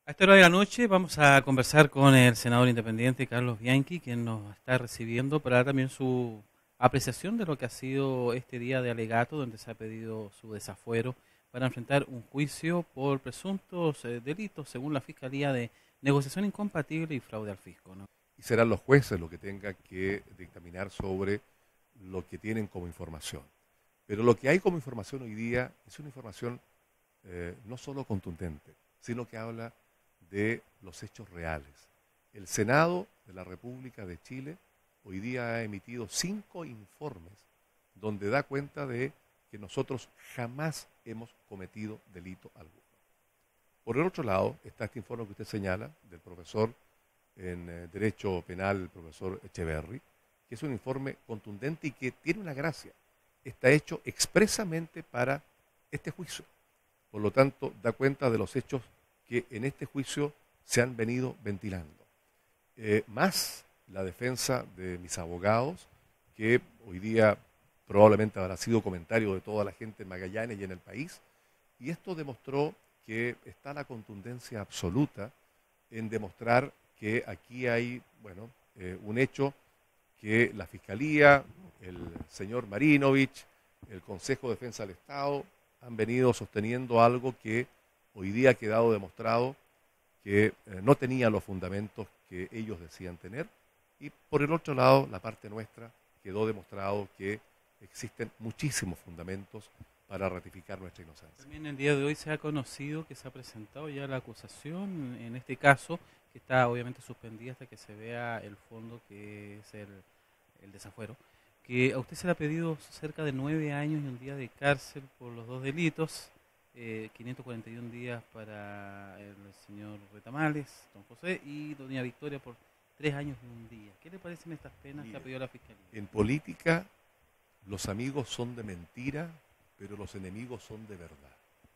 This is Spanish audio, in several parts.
A esta hora de la noche vamos a conversar con el senador independiente Carlos Bianchi, quien nos está recibiendo para dar también su apreciación de lo que ha sido este día de alegato, donde se ha pedido su desafuero para enfrentar un juicio por presuntos delitos, según la Fiscalía, de negociación incompatible y fraude al fisco, ¿no? Y serán los jueces los que tengan que dictaminar sobre lo que tienen como información. Pero lo que hay como información hoy día es una información no solo contundente, sino que habla de los hechos reales. El Senado de la República de Chile hoy día ha emitido 5 informes donde da cuenta de que nosotros jamás hemos cometido delito alguno. Por el otro lado está este informe que usted señala del profesor en Derecho Penal, el profesor Echeverry, que es un informe contundente y que tiene una gracia. Está hecho expresamente para este juicio. Por lo tanto, da cuenta de los hechos que en este juicio se han venido ventilando. Más la defensa de mis abogados, que hoy día probablemente habrá sido comentario de toda la gente en Magallanes y en el país, y esto demostró que está la contundencia absoluta en demostrar que aquí hay, un hecho que la Fiscalía, el señor Marinovich, el Consejo de Defensa del Estado han venido sosteniendo algo que hoy día ha quedado demostrado que no tenía los fundamentos que ellos decían tener, y por el otro lado, la parte nuestra, quedó demostrado que existen muchísimos fundamentos para ratificar nuestra inocencia. También el día de hoy se ha conocido que se ha presentado ya la acusación en este caso, que está obviamente suspendida hasta que se vea el fondo, que es el desafuero, que a usted se le ha pedido cerca de 9 años y un día de cárcel por los dos delitos, 541 días para el señor Retamales, don José, y doña Victoria por 3 años y un día. ¿Qué le parecen estas penas que ha pedido la Fiscalía? En política, los amigos son de mentira, pero los enemigos son de verdad.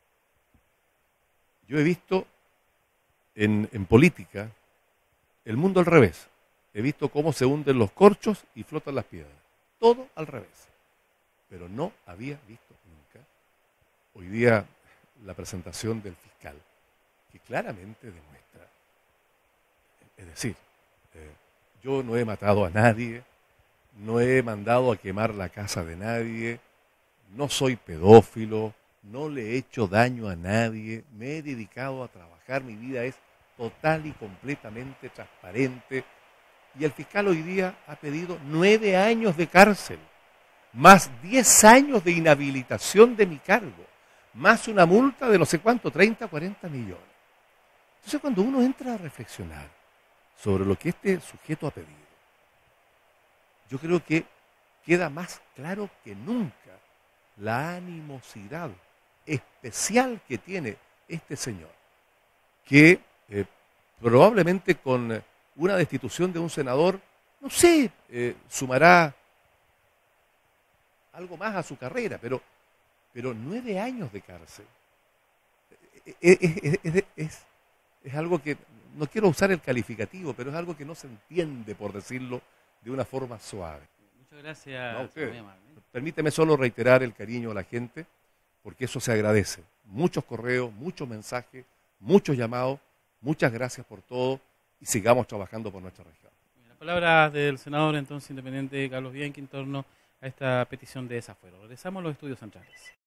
Yo he visto en política el mundo al revés. He visto cómo se hunden los corchos y flotan las piedras. Todo al revés. Pero no había visto nunca hoy día la presentación del fiscal, que claramente demuestra, es decir, yo no he matado a nadie, no he mandado a quemar la casa de nadie, no soy pedófilo, no le he hecho daño a nadie, me he dedicado a trabajar, mi vida es total y completamente transparente, y el fiscal hoy día ha pedido 9 años de cárcel, más 10 años de inhabilitación de mi cargo, más una multa de no sé cuánto, 30, 40 millones. Entonces cuando uno entra a reflexionar sobre lo que este sujeto ha pedido, yo creo que queda más claro que nunca la animosidad especial que tiene este señor, que probablemente con una destitución de un senador, no sé, sumará algo más a su carrera, pero 9 años de cárcel es algo que, no quiero usar el calificativo, pero es algo que no se entiende, por decirlo de una forma suave. Muchas gracias. No, usted, permíteme solo reiterar el cariño a la gente, porque eso se agradece. Muchos correos, muchos mensajes, muchos llamados, muchas gracias por todo y sigamos trabajando por nuestra región. Las palabras del senador entonces independiente Carlos Bianchi en torno a esta petición de desafuero. Regresamos a los estudios centrales.